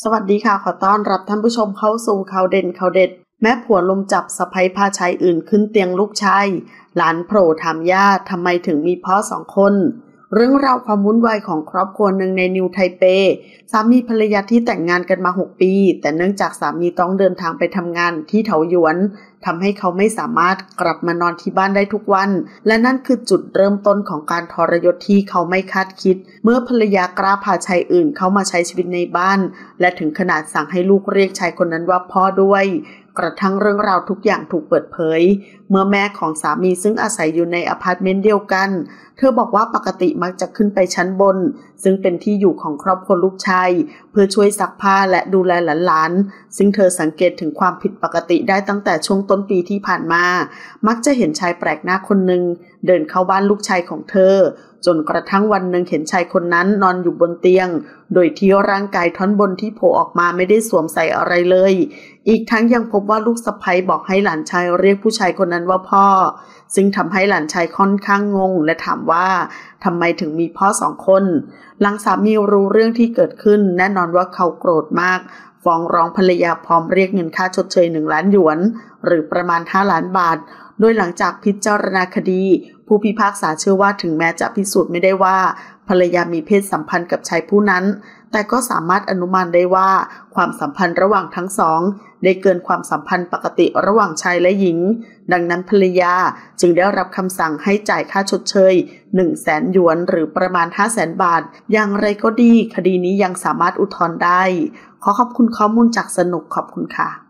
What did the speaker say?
สวัสดีค่ะขอต้อนรับท่านผู้ชมเข้าสู่ข่าวเด่นข่าวเด็ดแม่ผัวลุมจับสะใภ้พาชายอื่นขึ้นเตียงลูกชายหลานโผล่ถามญาติทำไมถึงมีพ่อ2 คนเรื่องราวความวุ่นวายของครอบครัวหนึ่งในนิวไทเปสามีภรรยาที่แต่งงานกันมา6 ปีแต่เนื่องจากสามีต้องเดินทางไปทำงานที่เถาหยวนทำให้เขาไม่สามารถกลับมานอนที่บ้านได้ทุกวันและนั่นคือจุดเริ่มต้นของการทรยศที่เขาไม่คาดคิดเมื่อภรรยากล้าพาชายอื่นเข้ามาใช้ชีวิตในบ้านและถึงขนาดสั่งให้ลูกเรียกชายคนนั้นว่าพ่อด้วยกระทั่งเรื่องราวทุกอย่างถูกเปิดเผยเมื่อแม่ของสามีซึ่งอาศัยอยู่ในอพาร์ตเมนต์เดียวกันเธอบอกว่าปกติมักจะขึ้นไปชั้นบนซึ่งเป็นที่อยู่ของครอบครัวลูกชายเพื่อช่วยซักผ้าและดูแลหลานๆซึ่งเธอสังเกตถึงความผิดปกติได้ตั้งแต่ช่วงต้นปีที่ผ่านมามักจะเห็นชายแปลกหน้าคนหนึ่งเดินเข้าบ้านลูกชายของเธอจนกระทั่งวันหนึ่งเห็นชายคนนั้นนอนอยู่บนเตียงโดยที่ร่างกายท่อนบนที่โผล่ออกมาไม่ได้สวมใส่อะไรเลยอีกทั้งยังพบว่าลูกสะใภ้บอกให้หลานชายเรียกผู้ชายคนนั้นว่าพ่อซึ่งทำให้หลานชายค่อนข้างงงและถามว่าทำไมถึงมีพ่อ2 คนหลังสามีรู้เรื่องที่เกิดขึ้นแน่นอนว่าเขาโกรธมากฟ้องร้องภรรยาพร้อมเรียกเงินค่าชดเชย1 ล้านหยวนหรือประมาณ5 ล้านบาทโดยหลังจากพิจารณาคดีผู้พิพากษาเชื่อว่าถึงแม้จะพิสูจน์ไม่ได้ว่าภรรยามีเพศสัมพันธ์กับชายผู้นั้นแต่ก็สามารถอนุมานได้ว่าความสัมพันธ์ระหว่างทั้งสองได้เกินความสัมพันธ์ปกติระหว่างชายและหญิงดังนั้นภรรยาจึงได้รับคำสั่งให้จ่ายค่าชดเชย 100,000 หยวนหรือประมาณ 500,000 บาทอย่างไรก็ดีคดีนี้ยังสามารถอุทธรณ์ได้ขอขอบคุณข้อมูลจากสนุกขอบคุณค่ะ